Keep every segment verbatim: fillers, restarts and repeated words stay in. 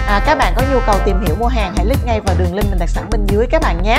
À, các bạn có nhu cầu tìm hiểu mua hàng hãy click ngay vào đường link mình đặt sẵn bên dưới các bạn nhé.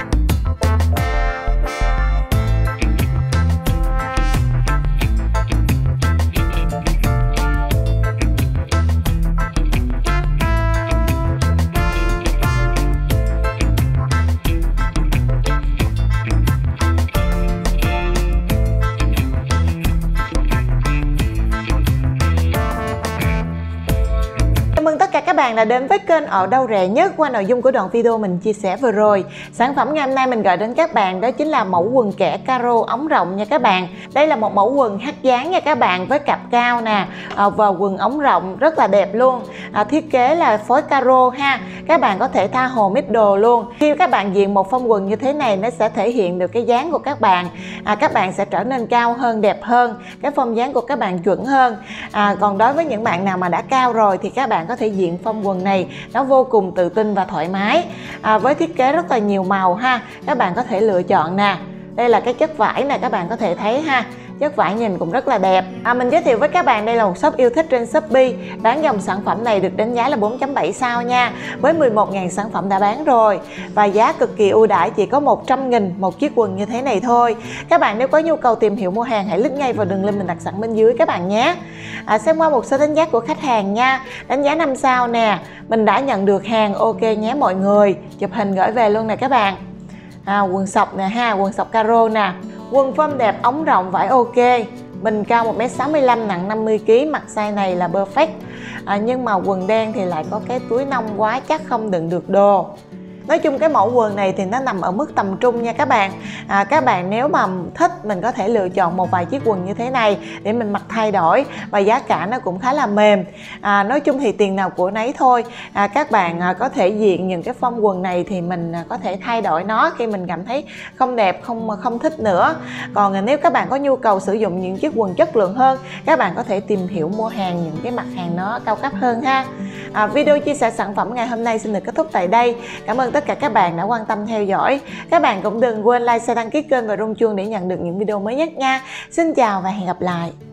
Chào mừng tất cả các bạn đã đến với kênh Ở Đâu Rẻ Nhất. Qua nội dung của đoạn video mình chia sẻ vừa rồi, sản phẩm ngày hôm nay mình gửi đến các bạn đó chính là mẫu quần kẻ caro ống rộng nha các bạn. Đây là một mẫu quần hát dáng nha các bạn, với cặp cao nè, à, và quần ống rộng rất là đẹp luôn. À, thiết kế là phối caro ha, các bạn có thể tha hồ mít đồ luôn. Khi các bạn diện một form quần như thế này, nó sẽ thể hiện được cái dáng của các bạn. À, các bạn sẽ trở nên cao hơn, đẹp hơn, cái form dáng của các bạn chuẩn hơn. À, còn đối với những bạn nào mà đã cao rồi thì các bạn có thể diện form quần này nó vô cùng tự tin và thoải mái, à, với thiết kế rất là nhiều màu ha, các bạn có thể lựa chọn nè. Đây là cái chất vải này, các bạn có thể thấy ha, chất vải nhìn cũng rất là đẹp. À, mình giới thiệu với các bạn đây là một shop yêu thích trên Shopee, bán dòng sản phẩm này được đánh giá là bốn chấm bảy sao nha, với mười một nghìn sản phẩm đã bán rồi, và giá cực kỳ ưu đãi, chỉ có một trăm nghìn một chiếc quần như thế này thôi. Các bạn nếu có nhu cầu tìm hiểu mua hàng hãy click ngay vào đường link mình đặt sẵn bên dưới các bạn nhé. À, xem qua một số đánh giá của khách hàng nha. Đánh giá năm sao nè, mình đã nhận được hàng, ok nhé mọi người, chụp hình gửi về luôn nè các bạn. À, quần sọc nè ha, quần sọc caro nè, quần form đẹp, ống rộng, vải ok. Mình cao một mét sáu mươi lăm, nặng năm mươi ki lô gam, mặc size này là perfect. À, nhưng mà quần đen thì lại có cái túi nông quá chắc không đựng được đồ. Nói chung cái mẫu quần này thì nó nằm ở mức tầm trung nha các bạn. À, các bạn nếu mà thích mình có thể lựa chọn một vài chiếc quần như thế này để mình mặc thay đổi, và giá cả nó cũng khá là mềm. À, nói chung thì tiền nào của nấy thôi. À, các bạn à, có thể diện những cái form quần này thì mình à, có thể thay đổi nó khi mình cảm thấy không đẹp, không không thích nữa. Còn à, nếu các bạn có nhu cầu sử dụng những chiếc quần chất lượng hơn, các bạn có thể tìm hiểu mua hàng những cái mặt hàng nó cao cấp hơn ha. À, video chia sẻ sản phẩm ngày hôm nay xin được kết thúc tại đây. Cảm ơn tất cả các bạn đã quan tâm theo dõi. Các bạn cũng đừng quên like, share, đăng ký kênh và rung chuông để nhận được những video mới nhất nha. Xin chào và hẹn gặp lại.